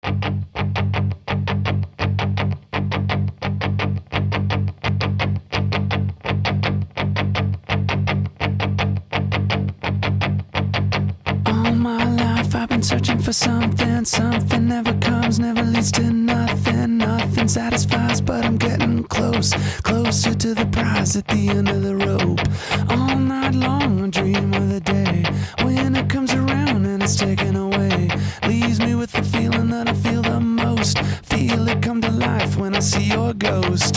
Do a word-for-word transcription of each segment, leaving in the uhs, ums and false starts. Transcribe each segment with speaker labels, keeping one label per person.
Speaker 1: All my life I've been searching for something. Something never comes, never leads to nothing. Nothing satisfies, but I'm getting close, closer to the prize at the end of the rope. All night long I dream of the day when it comes around and it's taken away. Leaves me with the feeling that I feel the most. Feel it come to life when I see your ghost.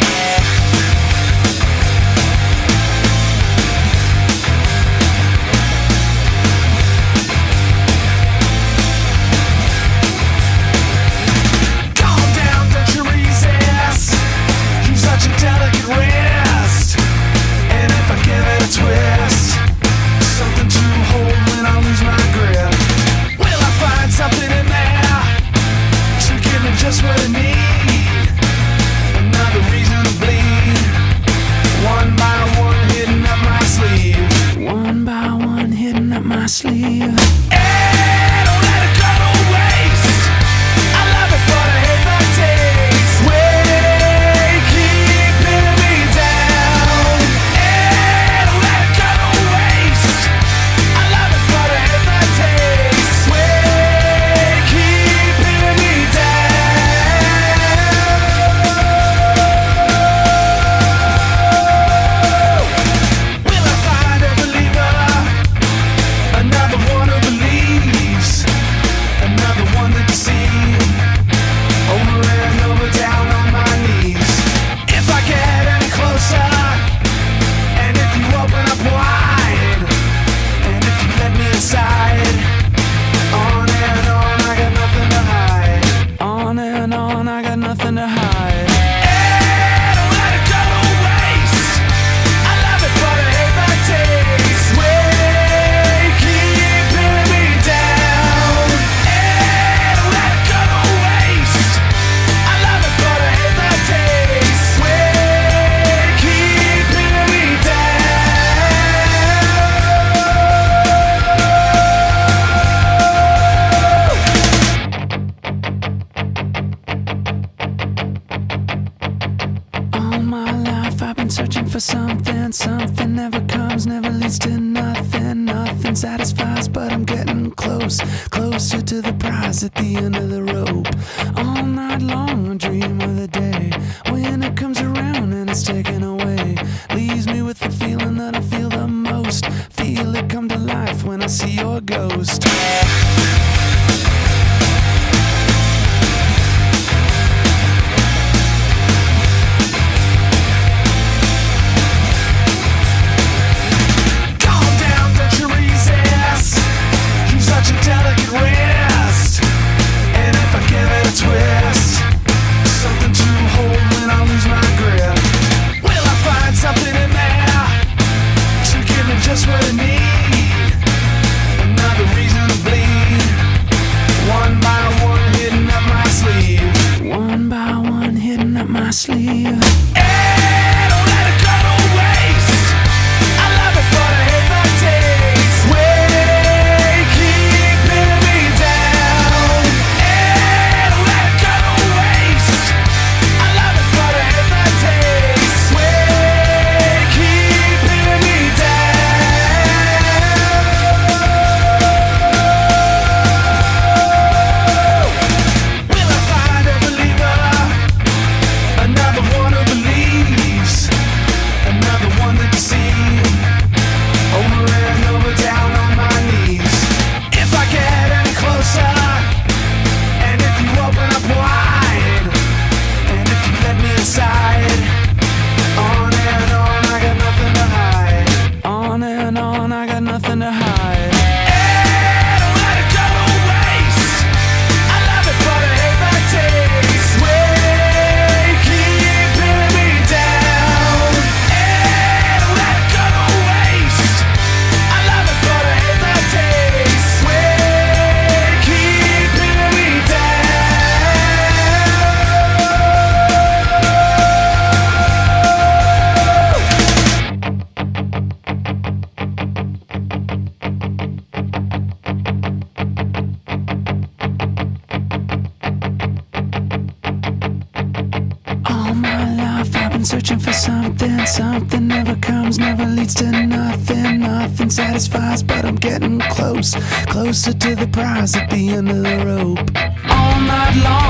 Speaker 2: Just what I need, another reason to bleed. One by one hidden up my sleeve.
Speaker 1: One by one hidden up my sleeve.
Speaker 2: Hey, don't let it go to waste. I love it, but I hate the taste. Way keep pinning me down. Hey, don't let it go to waste. I love it, but I hate the taste. Way keep pinning me down.
Speaker 1: Nothing to hide.
Speaker 2: Hey, don't let it go to waste. I love it, but I hate the taste. Way keep pinning me down. Hey, don't let it go to waste. I love it, but I hate the taste. Way keep pinning me
Speaker 1: I've been searching for something. Something never comes, never leads to nothing. Nothing satisfies, but I'm getting close, closer to the prize at the end of the rope. All night long I dream of the day when it comes around and it's taken away. Leaves me with the feeling that I feel the most. Feel it come to life when I see your ghost.
Speaker 2: Just what I need, another reason to bleed. One by one hidden up my sleeve.
Speaker 1: One by one hidden up my sleeve.
Speaker 2: Hey, don't let it go to waste. I love it, but I hate the taste. Way keep pinning me down. Hey, don't let it go to waste. I love it, but I hate the taste. Way keep pinning me down. Will I find a believer, another one of
Speaker 1: been searching for something, something never comes, never leads to nothing, nothing satisfies, but I'm getting close, closer to the prize at the end of the rope. All night long